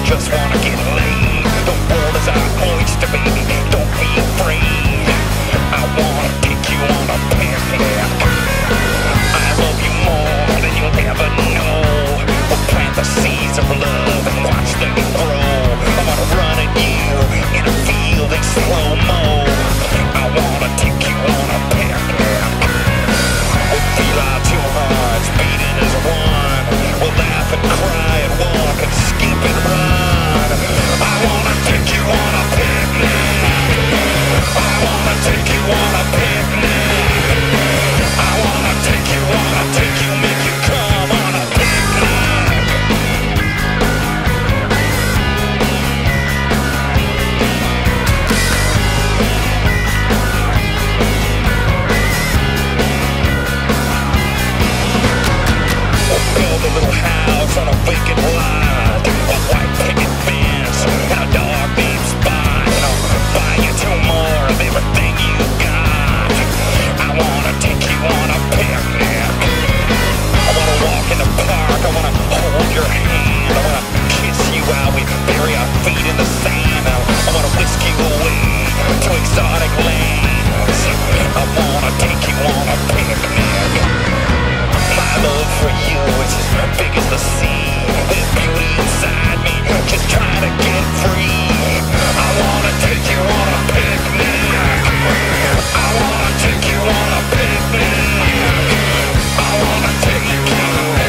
just wanna get laid. The world is our oyster, baby, don't be afraid. I wanna take you on a picnic. I love you more than you'll ever know. We'll plant the seeds of love and watch them grow. I wanna run at you in a field in slow-mo. I wanna take you on a picnic. We'll feel our two hearts beating as one. We'll laugh and cry and walk and skip and run. I wanna take you on a picnic. I wanna take you on a picnic. I wanna take you, make you come on a picnic. We'll build a little house on a vacant lot, a white picket fence and a dog named Spot. And I'll buy you two more of everything you got. I wanna take you on a picnic. I wanna walk in the park, I wanna hold your hand. I wanna kiss you while we bury our feet in the sand. I wanna whisk you away to exotic lands. I wanna take you on a picnic. My love for you is as big as the sea. There's beauty inside me, just trying to get free. I wanna take you on a picnic. I wanna take you on a picnic. I wanna take you.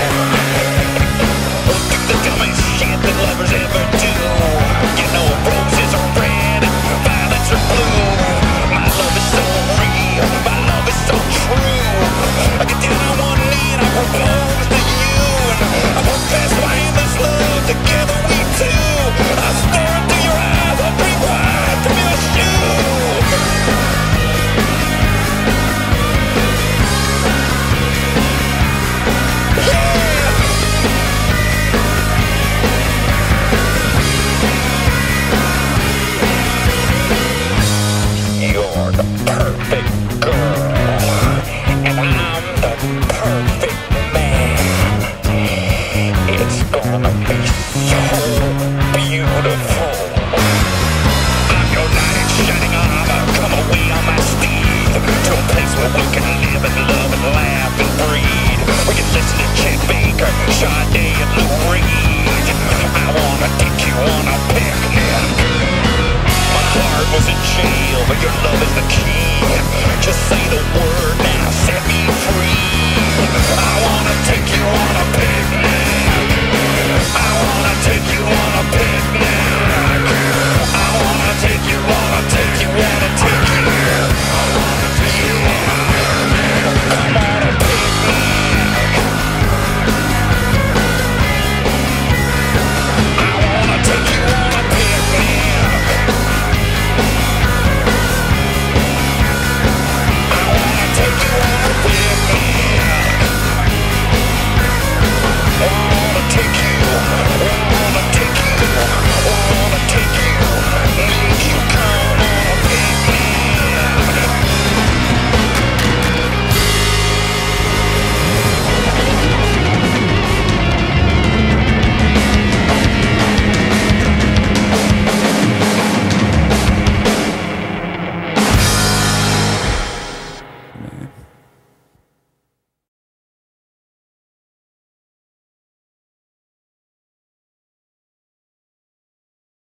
We'll do the dumbest shit that lovers ever do. You know roses are red, violets are blue. My love is so real, my love is so true. I get down on one knee and I propose to you. And I won't pass my endless love, together we two. I stare into your eyes, I'll break wide from your shoe. You're the perfect girl, and I'm the perfect man. It's gonna be so beautiful. I'm your knight in shining armor, come away on my steed, to a place where we can live and love and laugh and breed. We can listen to Chet Baker, Sade and Lou Reed. I wanna take you on a picnic. My heart was in jail, but your love is the key. Just say the